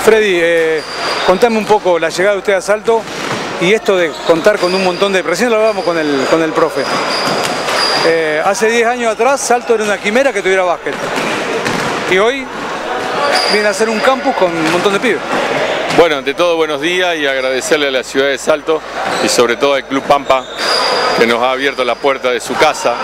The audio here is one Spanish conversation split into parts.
Freddy, contame un poco la llegada de usted a Salto y esto de contar con un montón de... Recién lo hablábamos con el profe. Hace 10 años atrás Salto era una quimera que tuviera básquet. Y hoy viene a ser un campus con un montón de pibes. Bueno, ante todo buenos días y agradecerle a la ciudad de Salto y sobre todo al Club Pampa que nos ha abierto la puerta de su casa.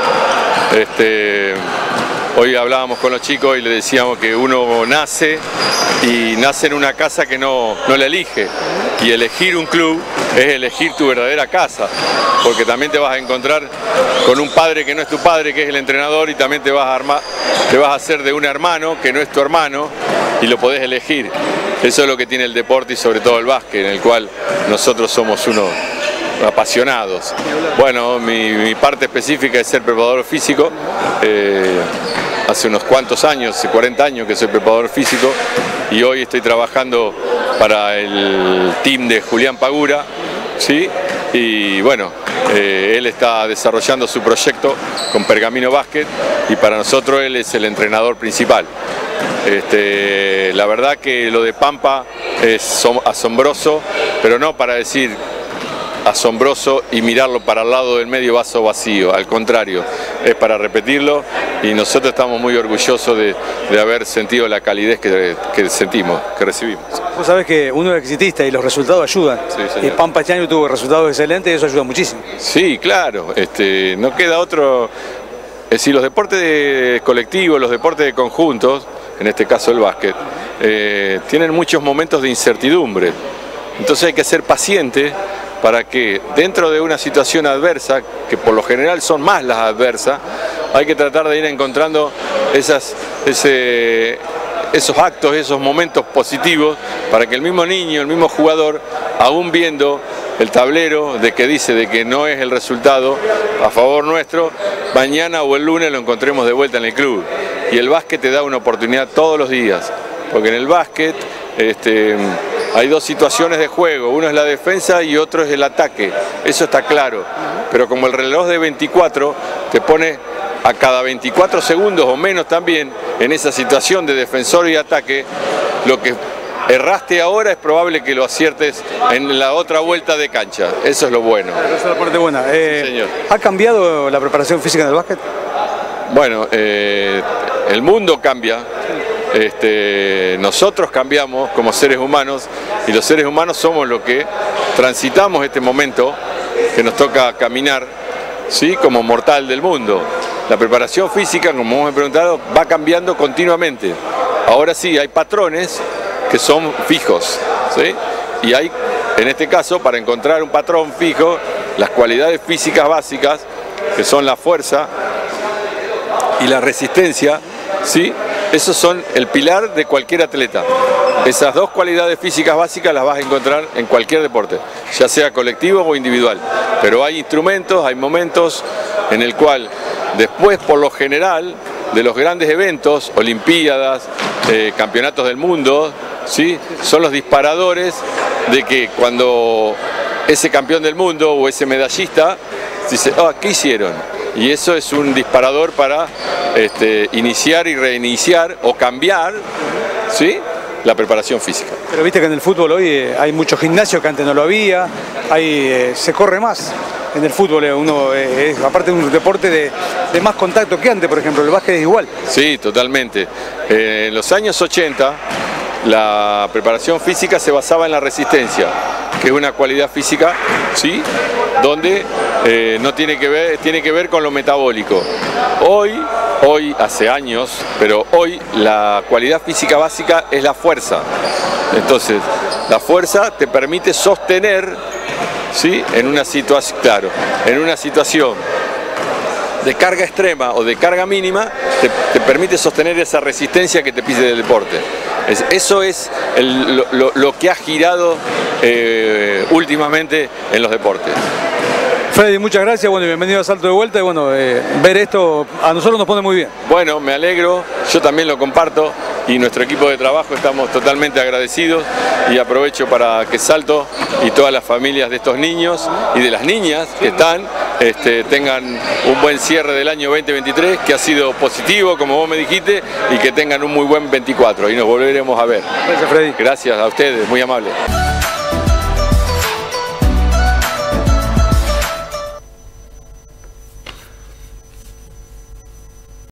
Hoy hablábamos con los chicos y le decíamos que uno nace y nace en una casa que no la elige, y elegir un club es elegir tu verdadera casa, porque también te vas a encontrar con un padre que no es tu padre, que es el entrenador, y también te vas a hacer de un hermano que no es tu hermano y lo podés elegir. Eso es lo que tiene el deporte y sobre todo el básquet, en el cual nosotros somos unos apasionados. Bueno, mi parte específica es ser preparador físico. Hace unos cuantos años, hace 40 años que soy preparador físico, y hoy estoy trabajando para el team de Julián Pagura, ¿sí? Y bueno, él está desarrollando su proyecto con Pergamino Básquet y para nosotros él es el entrenador principal. La verdad que lo de Pampa es asombroso, pero no para decir asombroso y mirarlo para el lado del medio vaso vacío, al contrario, es para repetirlo, y nosotros estamos muy orgullosos de haber sentido la calidez que sentimos, que recibimos. Vos sabés que uno es exitista y los resultados ayudan. Sí, y Pampa este año tuvo resultados excelentes y eso ayuda muchísimo. Sí, claro, no queda otro. Es decir, los deportes colectivos, los deportes de conjuntos, en este caso el básquet, tienen muchos momentos de incertidumbre. Entonces hay que ser paciente para que dentro de una situación adversa, que por lo general son más las adversas, hay que tratar de ir encontrando esos actos, esos momentos positivos, para que el mismo niño, el mismo jugador, aún viendo el tablero de que dice de que no es el resultado a favor nuestro, mañana o el lunes lo encontremos de vuelta en el club. Y el básquet te da una oportunidad todos los días, porque en el básquet hay dos situaciones de juego, uno es la defensa y otro es el ataque, eso está claro, pero como el reloj de 24 te pone a cada 24 segundos o menos también en esa situación de defensor y ataque, lo que erraste ahora es probable que lo aciertes en la otra vuelta de cancha, eso es lo bueno. Esa es la parte buena. Sí, señor. ¿Ha cambiado la preparación física en el básquet? Bueno, el mundo cambia. Nosotros cambiamos como seres humanos, y los seres humanos somos los que transitamos este momento que nos toca caminar, ¿sí? Como mortal del mundo. La preparación física, como hemos preguntado, va cambiando continuamente. Ahora sí, hay patrones que son fijos, ¿sí? Y hay, en este caso, para encontrar un patrón fijo, las cualidades físicas básicas, que son la fuerza y la resistencia, ¿sí? Esos son el pilar de cualquier atleta. Esas dos cualidades físicas básicas las vas a encontrar en cualquier deporte, ya sea colectivo o individual. Pero hay instrumentos, hay momentos en el cual después, por lo general, de los grandes eventos, olimpiadas, campeonatos del mundo, ¿sí? Son los disparadores de que cuando ese campeón del mundo o ese medallista dice, ¿qué hicieron? Y eso es un disparador para iniciar y reiniciar o cambiar, ¿sí? La preparación física. Pero viste que en el fútbol hoy hay mucho gimnasio que antes no lo había, se corre más en el fútbol, aparte de un deporte de más contacto que antes, por ejemplo, el básquet es igual. Sí, totalmente. En los años 80 la preparación física se basaba en la resistencia, que es una cualidad física, ¿sí? Donde no tiene que ver con lo metabólico. Hoy, hace años, pero hoy la cualidad física básica es la fuerza. Entonces, la fuerza te permite sostener, ¿sí? En una situación, claro, en una situación de carga extrema o de carga mínima, te permite sostener esa resistencia que te pide el deporte. Eso es lo que ha girado últimamente en los deportes. Freddy, muchas gracias, bueno, y bienvenido a Salto de vuelta, y bueno, ver esto a nosotros nos pone muy bien. Bueno, me alegro, yo también lo comparto, y nuestro equipo de trabajo estamos totalmente agradecidos, y aprovecho para que Salto y todas las familias de estos niños y de las niñas que están tengan un buen cierre del año 2023, que ha sido positivo, como vos me dijiste, y que tengan un muy buen 24, y nos volveremos a ver. Gracias, Freddy. Gracias a ustedes, muy amable.